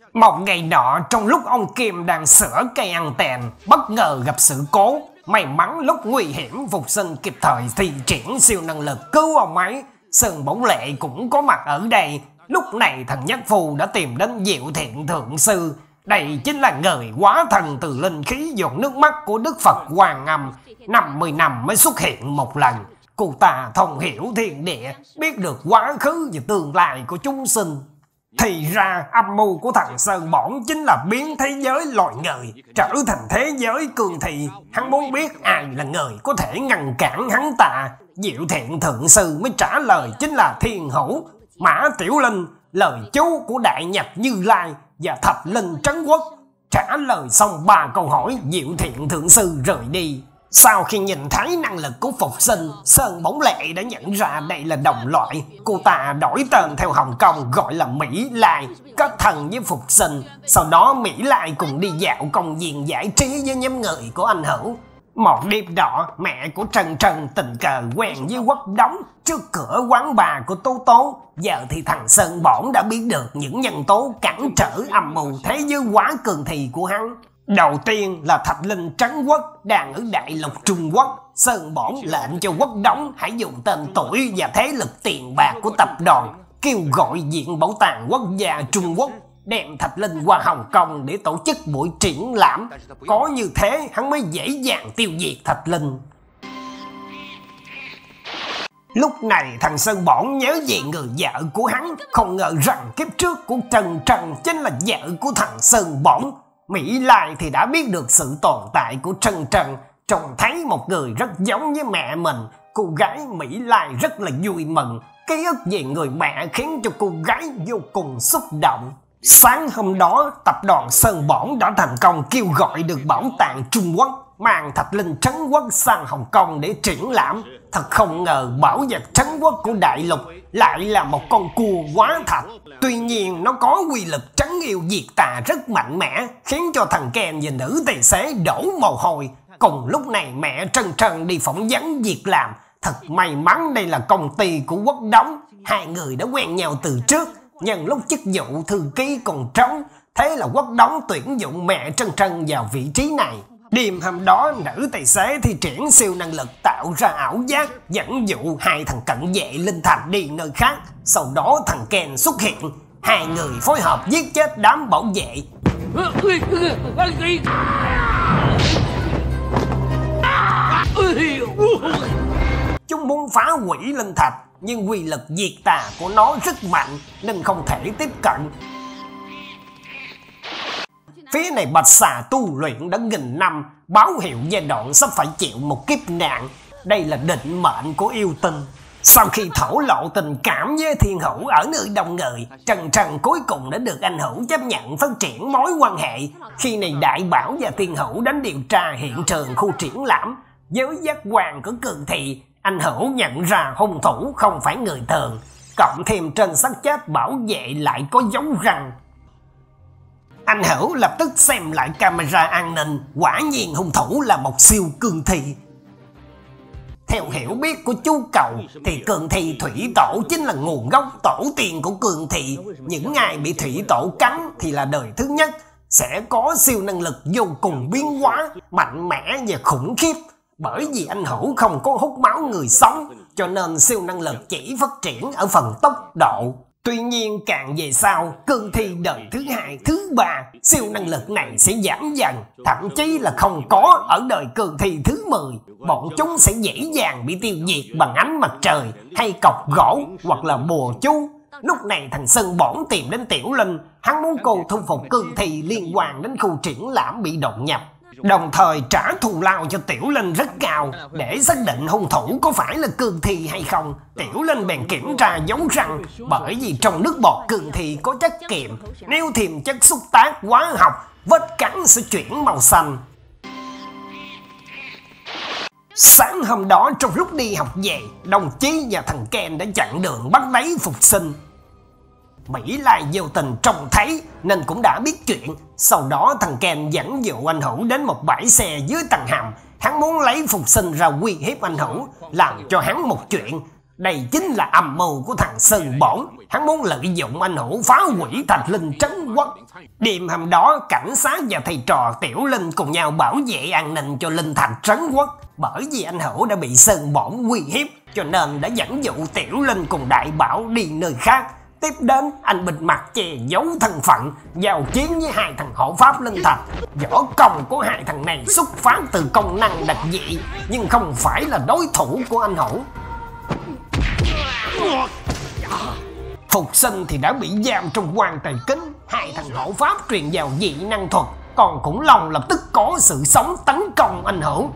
Một ngày nọ, trong lúc ông Kim đang sửa cây anten, bất ngờ gặp sự cố. May mắn lúc nguy hiểm, Phục Sinh kịp thời thi triển siêu năng lực cứu ông ấy. Sơn Bổng Lệ cũng có mặt ở đây. Lúc này thằng Nhất Phu đã tìm đến Diệu Thiện Thượng Sư. Đây chính là người hóa thần từ linh khí giọt nước mắt của Đức Phật Hoàng Âm. 50 năm mới xuất hiện một lần. Cô ta thông hiểu thiên địa, biết được quá khứ và tương lai của chúng sinh. Thì ra âm mưu của thằng Sơn Bổn chính là biến thế giới loài người trở thành thế giới cương thi. Hắn muốn biết ai là người có thể ngăn cản hắn ta. Diệu Thiện Thượng Sư mới trả lời chính là Thiên Hữu, Mã Tiểu Linh, lời chú của Đại Nhật Như Lai và Thạch Linh Trấn Quốc. Trả lời xong 3 câu hỏi, Diệu Thiện Thượng Sư rời đi. Sau khi nhìn thấy năng lực của Phục Sinh, Sơn Bổng Lệ đã nhận ra đây là đồng loại. Cô ta đổi tên theo Hồng Kông gọi là Mỹ Lai, kết thân với Phục Sinh. Sau đó Mỹ Lai cùng đi dạo công viên giải trí với nhóm người của anh Hữu. Một đêm đó, mẹ của Trân Trân tình cờ quen với Quốc Đống trước cửa quán bar của Tố Tố. Giờ thì thằng Sơn Bổn đã biết được những nhân tố cản trở âm mưu thế giới hóa cường thị của hắn. Đầu tiên là Thạch Linh Trấn Quốc đang ở Đại Lục Trung Quốc. Sơn Bổn lệnh cho Quốc Đống hãy dùng tên tuổi và thế lực tiền bạc của tập đoàn kêu gọi Viện Bảo tàng Quốc gia Trung Quốc đem Thạch Linh qua Hồng Kông để tổ chức buổi triển lãm. Có như thế hắn mới dễ dàng tiêu diệt Thạch Linh. Lúc này thằng Sơn Bổn nhớ về người vợ của hắn, không ngờ rằng kiếp trước của Trần Trần chính là vợ của thằng Sơn Bổn. Mỹ Lai thì đã biết được sự tồn tại của Trân Trân, trông thấy một người rất giống với mẹ mình. Cô gái Mỹ Lai rất là vui mừng, ký ức về người mẹ khiến cho cô gái vô cùng xúc động. Sáng hôm đó, tập đoàn Sơn Bổn đã thành công kêu gọi được Bảo tàng Trung Quốc mang Thạch Linh Trấn Quốc sang Hồng Kông để triển lãm. Thật không ngờ bảo vật Trấn Quốc của Đại Lục lại là một con cua hóa thạch. Tuy nhiên nó có quy lực trấn yêu diệt tà rất mạnh mẽ, khiến cho thằng Ken và nữ tài xế đổ mồ hôi. Cùng lúc này mẹ Trân Trân đi phỏng vấn việc làm. Thật may mắn đây là công ty của Quốc Đống. Hai người đã quen nhau từ trước, nhân lúc chức vụ thư ký còn trống. Thế là Quốc Đống tuyển dụng mẹ Trân Trân vào vị trí này. Đêm hôm đó, nữ tài xế thi triển siêu năng lực tạo ra ảo giác, dẫn dụ hai thằng cận vệ Linh Thành đi nơi khác. Sau đó thằng Ken xuất hiện, hai người phối hợp giết chết đám bảo vệ. Chúng muốn phá hủy Linh Thạch, nhưng quy lực diệt tà của nó rất mạnh nên không thể tiếp cận. Phía này Bạch Xà tu luyện đã nghìn năm, báo hiệu giai đoạn sắp phải chịu một kiếp nạn. Đây là định mệnh của yêu tinh. Sau khi thổ lộ tình cảm với Thiên Hữu ở nơi đông người, Trần Trần cuối cùng đã được anh Hữu chấp nhận phát triển mối quan hệ. Khi này Đại Bảo và Thiên Hữu đến điều tra hiện trường khu triển lãm. Với giác quan của cường thị, anh Hữu nhận ra hung thủ không phải người thường. Cộng thêm trên xác chết bảo vệ lại có dấu răng. Anh Hữu lập tức xem lại camera an ninh, quả nhiên hung thủ là một siêu cường thị. Theo hiểu biết của chú Cầu thì cường thị thủy tổ chính là nguồn gốc tổ tiên của cường thị. Những ai bị thủy tổ cắn thì là đời thứ nhất, sẽ có siêu năng lực vô cùng biến hóa, mạnh mẽ và khủng khiếp. Bởi vì anh Hữu không có hút máu người sống, cho nên siêu năng lực chỉ phát triển ở phần tốc độ. Tuy nhiên càng về sau, cương thi đời thứ hai, thứ ba, siêu năng lực này sẽ giảm dần, thậm chí là không có ở đời cương thi thứ 10. Bọn chúng sẽ dễ dàng bị tiêu diệt bằng ánh mặt trời, hay cọc gỗ, hoặc là bùa chú. Lúc này thằng Sơn Bổn tìm đến Tiểu Linh, hắn muốn cô thu phục cương thi liên quan đến khu triển lãm bị đột nhập. Đồng thời trả thù lao cho Tiểu Linh rất cao. Để xác định hung thủ có phải là cương thi hay không, Tiểu Linh bèn kiểm tra dấu răng. Bởi vì trong nước bọt cương thi có chất kiềm, nếu thêm chất xúc tác hóa học, vết cắn sẽ chuyển màu xanh. Sáng hôm đó trong lúc đi học về, đồng chí và thằng Ken đã chặn đường bắt lấy Phục Sinh. Mỹ Lai vô tình trông thấy nên cũng đã biết chuyện. Sau đó thằng Ken dẫn dụ anh Hữu đến một bãi xe dưới tầng hầm. Hắn muốn lấy Phục Sinh ra uy hiếp anh Hữu, làm cho hắn một chuyện. Đây chính là âm mưu của thằng Sơn Bổn. Hắn muốn lợi dụng anh Hữu phá hủy Thạch Linh trấn quốc. Đêm hôm đó, cảnh sát và thầy trò Tiểu Linh cùng nhau bảo vệ an ninh cho Linh Thạch trấn quốc. Bởi vì anh Hữu đã bị Sơn Bổn uy hiếp, cho nên đã dẫn dụ Tiểu Linh cùng Đại Bảo đi nơi khác. Tiếp đến, anh bịt mặt che giấu thân phận, giao chiến với hai thằng hộ pháp Linh Thạch. Võ công của hai thằng này xuất phát từ công năng đặc dị, nhưng không phải là đối thủ của anh Hữu. Phục Sinh thì đã bị giam trong quan tài kính. Hai thằng hộ pháp truyền vào dị năng thuật, còn khủng long lập tức có sự sống tấn công anh Hữu.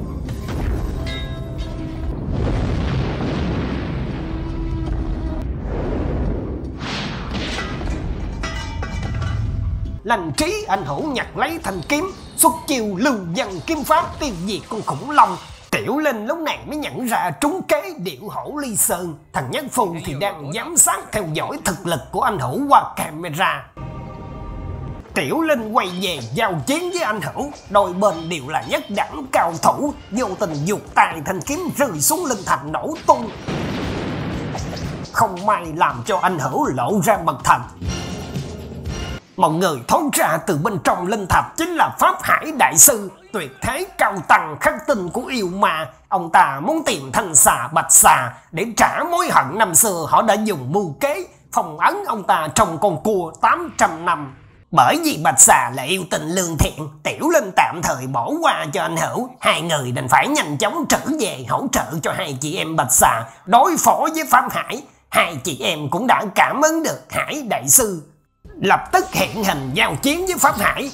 Lành trí, anh Hữu nhặt lấy thanh kiếm, xuất chiêu lưu dân kiếm pháp tiêu diệt con khủng long. Tiểu Linh lúc này mới nhận ra trúng kế điệu hổ ly sơn. Thằng Nhất Phu thì đang giám sát theo dõi thực lực của anh Hữu qua camera. Tiểu Linh quay về giao chiến với anh Hữu. Đôi bên đều là nhất đẳng cao thủ. Vô tình giục tài thanh kiếm rơi xuống Linh Thạch nổ tung. Không may làm cho anh Hữu lộ ra mật thạch. Một người thoát ra từ bên trong Linh Thạch chính là Pháp Hải Đại Sư, tuyệt thế cao tăng khắc tinh của yêu ma. Ông ta muốn tìm thanh xà Bạch Xà để trả mối hận năm xưa họ đã dùng mưu kế phong ấn ông ta trong con cua 800 năm. Bởi vì Bạch Xà là yêu tình lương thiện, Tiểu Linh tạm thời bỏ qua cho anh Hữu. Hai người đành phải nhanh chóng trở về hỗ trợ cho hai chị em Bạch Xà đối phó với Pháp Hải. Hai chị em cũng đã cảm ứng được Hải Đại Sư, lập tức hiện hình giao chiến với Pháp Hải.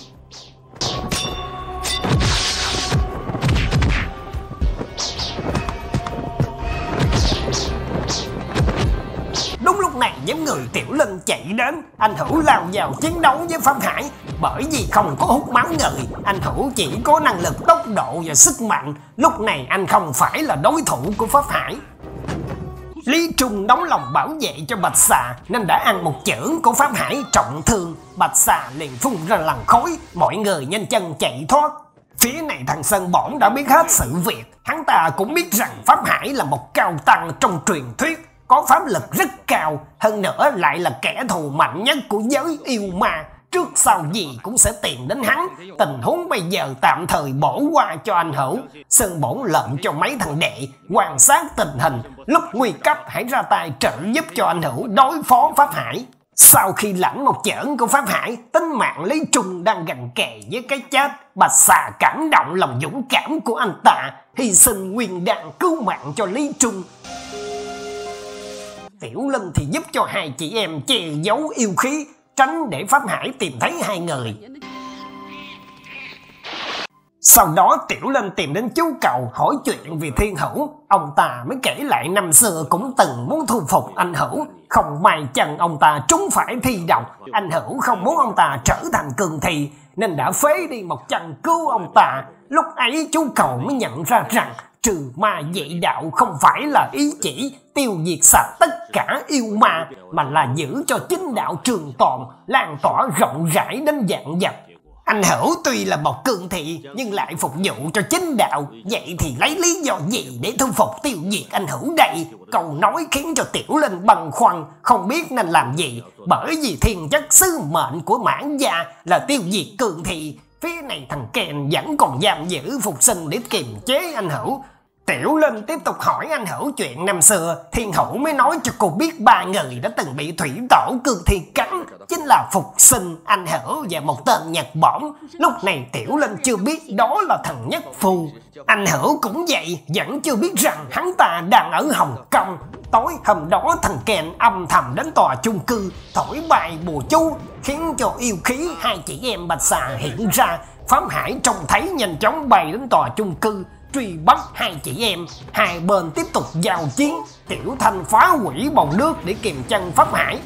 Đúng lúc này nhóm người Tiểu Linh chạy đến. Anh Hữu lao vào chiến đấu với Pháp Hải. Bởi vì không có hút máu người, anh Hữu chỉ có năng lực tốc độ và sức mạnh. Lúc này anh không phải là đối thủ của Pháp Hải. Lý Trung đóng lòng bảo vệ cho Bạch Xà nên đã ăn một chưởng của Pháp Hải trọng thương. Bạch Xà liền phun ra làn khói, mọi người nhanh chân chạy thoát. Phía này thằng Sơn Bổn đã biết hết sự việc. Hắn ta cũng biết rằng Pháp Hải là một cao tăng trong truyền thuyết, có pháp lực rất cao, hơn nữa lại là kẻ thù mạnh nhất của giới yêu ma. Trước sau gì cũng sẽ tìm đến hắn. Tình huống bây giờ tạm thời bỏ qua cho anh Hữu. Sơn Bổn lệnh cho mấy thằng đệ quan sát tình hình, lúc nguy cấp hãy ra tay trợ giúp cho anh Hữu đối phó Pháp Hải. Sau khi lãnh một chưởng của Pháp Hải, tính mạng Lý Trung đang gần kề với cái chết. Bạch Xà cảm động lòng dũng cảm của anh ta, hy sinh nguyên đạn cứu mạng cho Lý Trung. Tiểu Linh thì giúp cho hai chị em che giấu yêu khí, tránh để Pháp Hải tìm thấy hai người. Sau đó Tiểu Linh tìm đến chú Cầu hỏi chuyện về Thiên Hữu. Ông ta mới kể lại năm xưa cũng từng muốn thu phục anh Hữu. Không may chân ông ta trúng phải thi độc. Anh Hữu không muốn ông ta trở thành cường thi nên đã phế đi một chân cứu ông ta. Lúc ấy chú Cầu mới nhận ra rằng trừ ma dạy đạo không phải là ý chỉ tiêu diệt sạch tất cả yêu ma, mà là giữ cho chính đạo trường tồn, lan tỏa rộng rãi đến vạn vật. Anh Hữu tuy là một cường thị nhưng lại phục vụ cho chính đạo, vậy thì lấy lý do gì để thu phục tiêu diệt anh Hữu đây? Câu nói khiến cho Tiểu Linh băn khoăn, không biết nên làm gì, bởi vì thiên chất sứ mệnh của Mãn gia là tiêu diệt cường thị. Phía này thằng Ken vẫn còn giam giữ Phục Sinh để kiềm chế anh Hữu. Tiểu Linh tiếp tục hỏi anh Hữu chuyện năm xưa. Thiên Hữu mới nói cho cô biết ba người đã từng bị thủy tổ cương thi cắn, chính là Phục Sinh, anh Hữu và một tên Nhật Bổn. Lúc này Tiểu Linh chưa biết đó là thằng Nhất Phu. Anh Hữu cũng vậy, vẫn chưa biết rằng hắn ta đang ở Hồng Kông. Tối hôm đó thằng Ken âm thầm đến tòa chung cư thổi bài bùa chú, khiến cho yêu khí hai chị em Bạch Xà hiện ra. Pháp Hải trông thấy nhanh chóng bay đến tòa chung cư truy bắt hai chị em. Hai bên tiếp tục giao chiến. Tiểu Thanh phá hủy bồn nước để kìm chân Pháp Hải.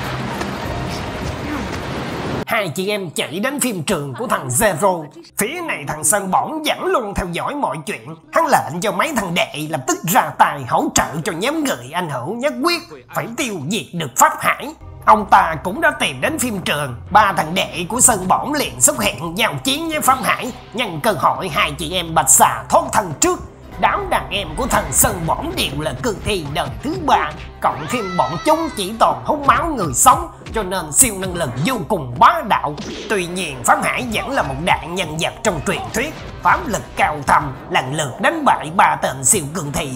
Hai chị em chạy đến phim trường của thằng Zero. Phía này thằng Sơn Bổn vẫn luôn theo dõi mọi chuyện. Hắn lệnh cho mấy thằng đệ lập tức ra tài hỗ trợ cho nhóm người anh Hữu nhất quyết phải tiêu diệt được Pháp Hải. Ông ta cũng đã tìm đến phim trường. Ba thằng đệ của Sơn Bổn liền xuất hiện giao chiến với Pháp Hải. Nhân cơ hội hai chị em Bạch Xà thoát thân trước. đám đàn em của thần Sơn Bổn đều là cương thi đời thứ 3, cộng thêm bọn chúng chỉ toàn hút máu người sống, cho nên siêu năng lực vô cùng bá đạo. Tuy nhiên Pháp Hải vẫn là một đại nhân vật trong truyền thuyết, pháp lực cao thâm, lần lượt đánh bại 3 tên siêu cương thi.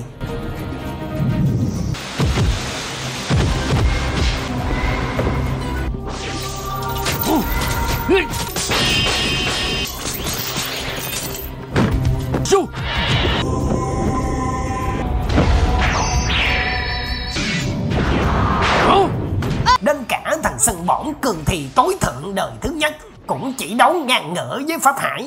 Đến cả thằng Sơn Bổn cường thì tối thượng đời thứ nhất cũng chỉ đấu ngang ngửa với Pháp Hải.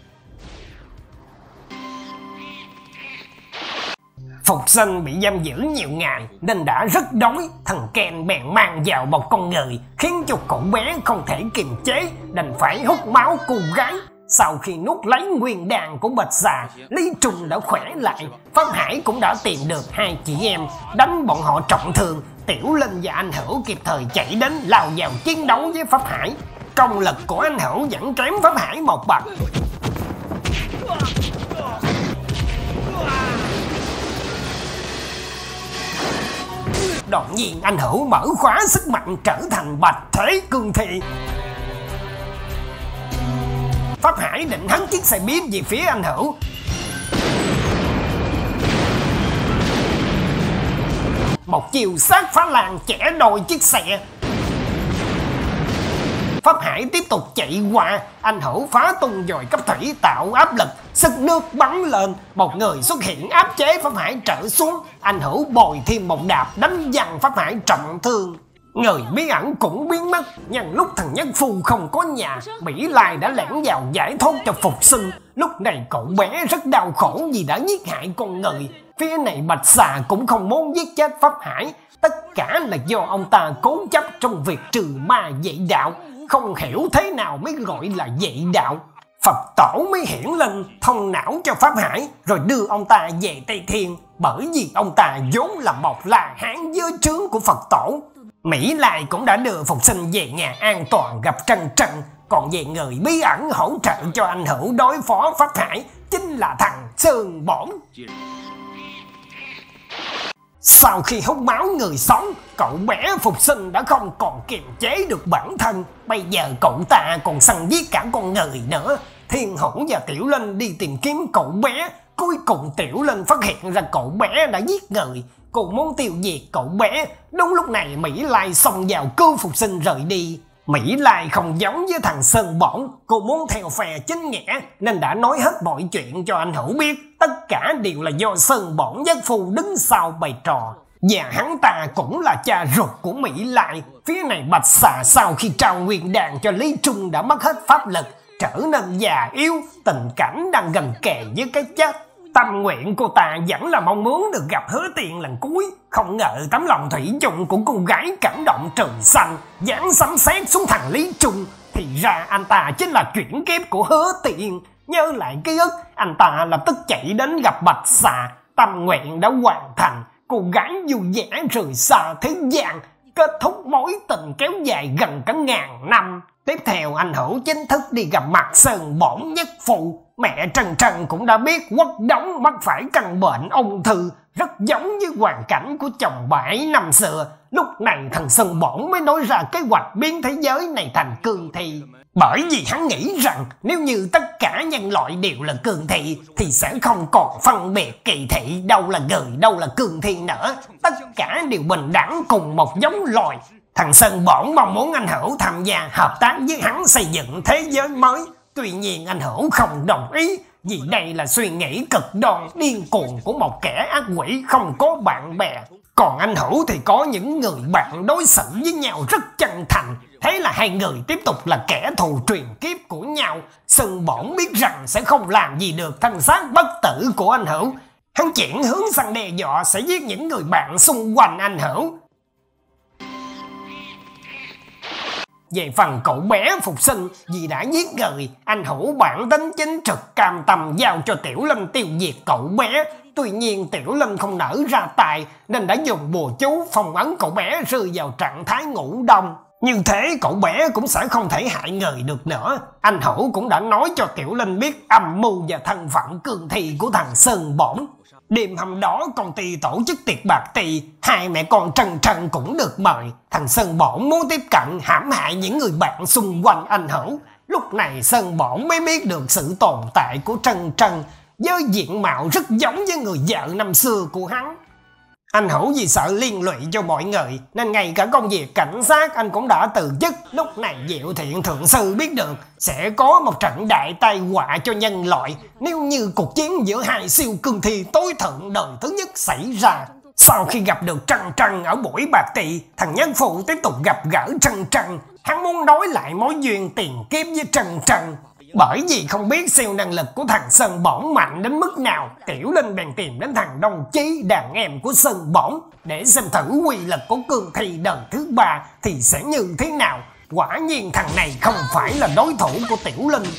Phục sinh bị giam giữ nhiều ngày nên đã rất đói, thằng Ken bèn mang vào một con người, khiến cho cậu bé không thể kiềm chế, đành phải hút máu cô gái. Sau khi nuốt lấy nguyên đàn của Bạch Xà, Lý Trung đã khỏe lại. Pháp Hải cũng đã tìm được 2 chị em, đánh bọn họ trọng thương. Tiểu Linh và Anh Hữu kịp thời chạy đến lao vào chiến đấu với Pháp Hải. Công lực của Anh Hữu vẫn kém Pháp Hải một bậc. Đột nhiên Anh Hữu mở khóa sức mạnh trở thành bạch thế cương thi. Pháp Hải định hất chiếc xe bíp về phía Anh Hữu. Một chiều sát phá lan chẻ đôi chiếc xe. Pháp Hải tiếp tục chạy qua, Anh Hữu phá tung dòi cấp thủy tạo áp lực, sức nước bắn lên, một người xuất hiện áp chế Pháp Hải trở xuống. Anh Hữu bồi thêm một đạp đánh văng Pháp Hải trọng thương. Người bí ẩn cũng biến mất. Nhân lúc thằng Nhất Phu không có nhà, Mỹ Lai đã lẻn vào giải thoát cho Phục sinh. Lúc này cậu bé rất đau khổ vì đã giết hại con người. Phía này Bạch Xà cũng không muốn giết chết Pháp Hải. Tất cả là do ông ta cố chấp trong việc trừ ma dạy đạo. Không hiểu thế nào mới gọi là dạy đạo. Phật tổ mới hiển lên thông não cho Pháp Hải, rồi đưa ông ta về Tây Thiên. Bởi vì ông ta vốn là một La Hán dưới trướng của Phật tổ. Mỹ Lai cũng đã đưa Phục sinh về nhà an toàn gặp Trân Trân. Còn về người bí ẩn hỗ trợ cho Anh Hữu đối phó Pháp Hải chính là thằng Sơn Bổn. Sau khi hút máu người sống, cậu bé Phục sinh đã không còn kiềm chế được bản thân. Bây giờ cậu ta còn săn giết cả con người nữa. Thiên Hữu và Tiểu Linh đi tìm kiếm cậu bé. Cuối cùng Tiểu Linh phát hiện ra cậu bé đã giết người. Cô muốn tiêu diệt cậu bé. Đúng lúc này Mỹ Lai xông vào cứu Phục sinh rời đi. Mỹ Lai không giống với thằng Sơn Bổn, cô muốn theo phe chính nghĩa nên đã nói hết mọi chuyện cho Anh Hữu biết. Tất cả đều là do Sơn Bổn Nhất Phu đứng sau bày trò. Và hắn ta cũng là cha ruột của Mỹ Lai. Phía này Bạch Xà sau khi trao nguyên đàn cho Lý Trung đã mất hết pháp lực, trở nên già yếu, tình cảnh đang gần kề với cái chết. Tâm nguyện cô ta vẫn là mong muốn được gặp Hứa Tiên lần cuối. Không ngờ tấm lòng thủy chung của cô gái cảm động trời xanh, giáng sấm sét xuống thằng Lý Trung. Thì ra anh ta chính là chuyển kiếp của Hứa Tiên. Nhớ lại ký ức, anh ta lập tức chạy đến gặp Bạch Xà. Tâm nguyện đã hoàn thành, cô gái vui vẻ rời xa thế gian, kết thúc mối tình kéo dài gần cả ngàn năm. Tiếp theo Anh Hữu chính thức đi gặp mặt Sơn Bổn Nhất Phu. Mẹ Trân Trân cũng đã biết Quốc Đống mắc phải căn bệnh ung thư, rất giống với hoàn cảnh của chồng bà ấy năm xưa. Lúc này thằng Sơn Bổn mới nói ra kế hoạch biến thế giới này thành cương thi. Bởi vì hắn nghĩ rằng nếu như tất cả nhân loại đều là cương thi thì sẽ không còn phân biệt kỳ thị đâu là người đâu là cương thi nữa. Tất cả đều bình đẳng cùng một giống loài. Thằng Sơn Bổn mong muốn Anh Hữu tham gia hợp tác với hắn xây dựng thế giới mới. Tuy nhiên Anh Hữu không đồng ý, vì đây là suy nghĩ cực đoan điên cuồng của một kẻ ác quỷ không có bạn bè. Còn Anh Hữu thì có những người bạn đối xử với nhau rất chân thành. Thế là hai người tiếp tục là kẻ thù truyền kiếp của nhau. Sơn Bổn biết rằng sẽ không làm gì được thân xác bất tử của Anh Hữu. Hắn chuyển hướng sang đe dọa sẽ giết những người bạn xung quanh Anh Hữu. Về phần cậu bé Phục sinh, vì đã giết người, Anh Hữu bản tính chính trực cam tâm giao cho Tiểu Linh tiêu diệt cậu bé. Tuy nhiên Tiểu Linh không nỡ ra tài nên đã dùng bùa chú phong ấn cậu bé rơi vào trạng thái ngủ đông. Như thế cậu bé cũng sẽ không thể hại người được nữa. Anh Hữu cũng đã nói cho Tiểu Linh biết âm mưu và thân phận cương thi của thằng Sơn Bổn. Đêm hôm đó công ty tổ chức tiệc party, hai mẹ con Trân Trân cũng được mời. Thằng Sơn Bổn muốn tiếp cận hãm hại những người bạn xung quanh anh Hữu. Lúc này Sơn Bổn mới biết được sự tồn tại của Trân Trân, với diện mạo rất giống với người vợ năm xưa của hắn. Anh Hữu vì sợ liên lụy cho mọi người nên ngay cả công việc cảnh sát anh cũng đã từ chức. Lúc này Diệu Thiện thượng sư biết được sẽ có một trận đại tai họa cho nhân loại nếu như cuộc chiến giữa hai siêu cương thi tối thượng đời thứ nhất xảy ra. Sau khi gặp được Trân Trân ở buổi party, thằng nhân phụ tiếp tục gặp gỡ Trân Trân. Hắn muốn nối lại mối duyên tiền kiếp với Trân Trân. Bởi vì không biết siêu năng lực của thằng Sơn Bổn mạnh đến mức nào, Tiểu Linh bèn tìm đến thằng Đồng Chí, đàn em của Sơn Bổn, để xem thử quy lực của cương thi đời thứ ba thì sẽ như thế nào. Quả nhiên thằng này không phải là đối thủ của Tiểu Linh.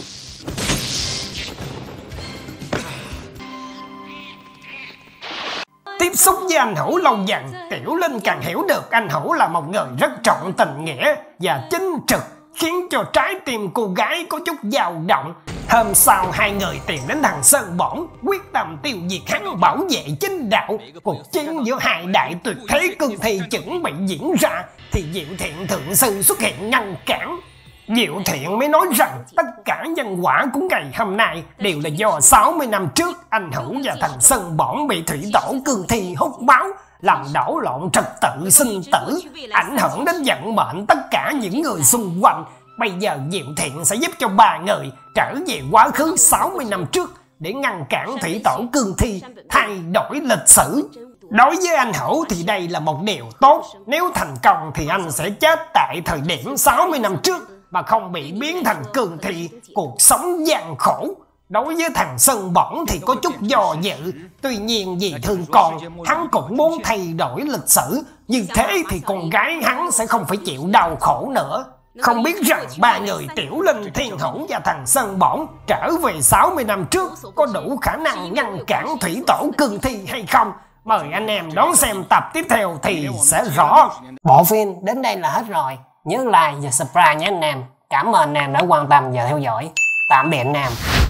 Tiếp xúc với anh Hữu lâu dần, Tiểu Linh càng hiểu được anh Hữu là một người rất trọng tình nghĩa và chính trực, khiến cho trái tim cô gái có chút dao động. Hôm sau hai người tìm đến thằng Sơn Bổn, quyết tâm tiêu diệt hắn, bảo vệ chính đạo. Cuộc chiến giữa hai đại tuyệt thế cương thi chuẩn bị diễn ra thì Diệu Thiện thượng sư xuất hiện ngăn cản. Diệu Thiện mới nói rằng tất cả nhân quả của ngày hôm nay đều là do 60 năm trước anh Hữu và thằng Sơn Bổn bị thủy tổ cương thi hút máu, làm đảo lộn trật tự sinh tử, ảnh hưởng đến vận mệnh tất cả những người xung quanh. Bây giờ Diệu Thiện sẽ giúp cho ba người trở về quá khứ 60 năm trước để ngăn cản thủy tổ cương thi, thay đổi lịch sử. Đối với anh Hữu thì đây là một điều tốt. Nếu thành công thì anh sẽ chết tại thời điểm 60 năm trước mà không bị biến thành cương thi, cuộc sống gian khổ. Đối với thằng Sơn Bổn thì có chút do dự. Tuy nhiên vì thương con, hắn cũng muốn thay đổi lịch sử. Như thế thì con gái hắn sẽ không phải chịu đau khổ nữa. Không biết rằng ba người Tiểu Linh, Thiên Hữu và thằng Sơn Bổn trở về 60 năm trước có đủ khả năng ngăn cản thủy tổ cương thi hay không? Mời anh em đón xem tập tiếp theo thì sẽ rõ. Bộ phim đến đây là hết rồi. Nhớ like và subscribe nhé anh em. Cảm ơn anh em đã quan tâm và theo dõi. Tạm biệt anh em.